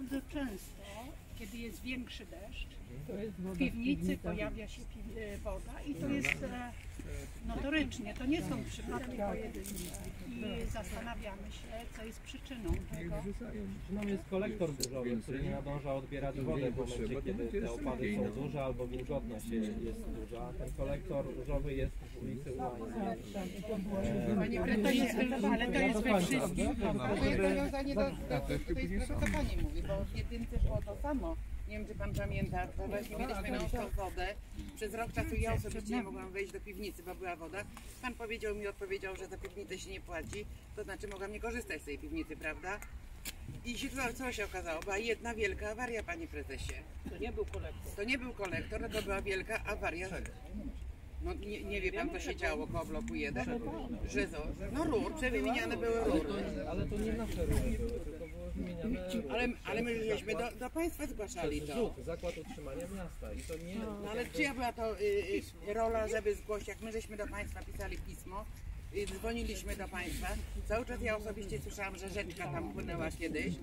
bardzo często, kiedy jest większy deszcz, w piwnicy pojawia się woda i to jest notorycznie, to nie są przypadki pojedyncze i zastanawiamy się, co jest przyczyną tego. Przyczyną jest kolektor burzowy, który nie nadąża odbierać wodę w momencie, kiedy te opady są duże albo wilgotność jest duża. Ten kolektor burzowy jest w ulicy Ulańskiej. Ale to jest we wszystkich. Moje nawiązanie do tej sprawy, co Pani mówi, bo w jedynce było to samo. Nie wiem, czy Pan pamięta, bo właśnie mieliśmy non-stop wodę. Przez rok czasu ja osobiście nie mogłam wejść do piwnicy, bo była woda. Pan odpowiedział, że za piwnicę się nie płaci, to znaczy mogłam nie korzystać z tej piwnicy, prawda? I się co się okazało? Była jedna wielka awaria, Panie Prezesie. To nie był kolektor. To nie był kolektor, to była wielka awaria. No nie wie Pan, co się działo koło bloku 1? Że no rur, przewymieniane były rury. Ale to nie nasze rury były, tylko były wymieniane... Ale my żeśmy do Państwa zgłaszali to. ZUT, Zakład Utrzymania Miasta. I to nie... No ale czyja była to rola, żeby zgłosić, jak my żeśmy do Państwa pisali pismo, dzwoniliśmy do Państwa, cały czas ja osobiście słyszałam, że rzeczka tam płynęła kiedyś.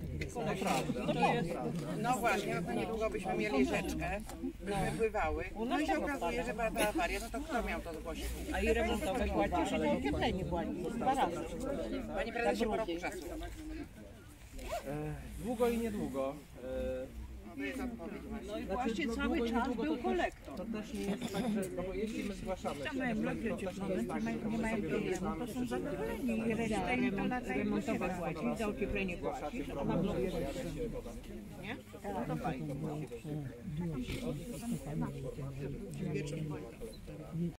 No właśnie, no to niedługo byśmy mieli rzeczkę, byśmy pływały. No i się okazuje, że była ta awaria, no to kto miał to zgłosić? A i remontowe płaci, że ocieplenie płaci. 2 razy. Panie Prezesie, po roku czasu. Długo i niedługo. To jest odpowiedź właśnie. No i właśnie cały czas był kolektor. To też nie jest tak, że no bo jeśli my zgłaszamy się, to też nie jest tak, że nie mają problemu, to są zadowoleni. Remontowe płaci, za ocieplenie płaci, a na bloku nie? To fajnie.